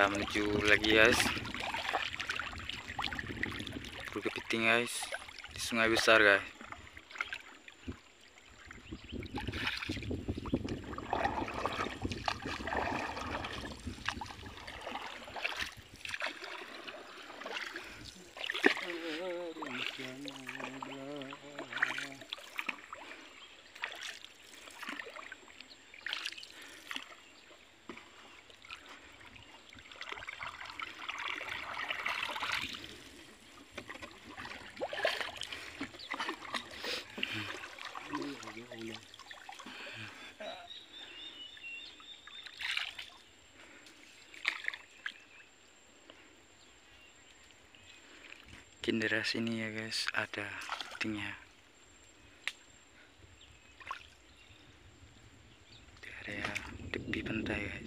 kita menuju lagi guys, Bukit Kepiting guys, di sungai besar guys. Mungkin daerah sini ya guys ada kepitingnya, di area tepi pantai guys.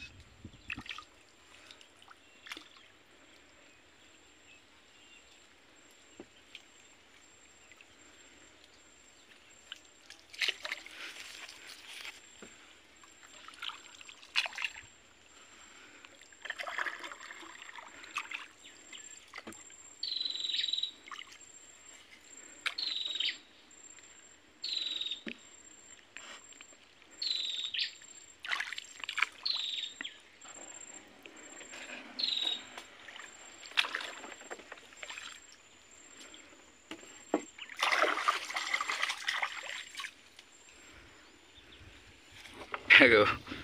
Go.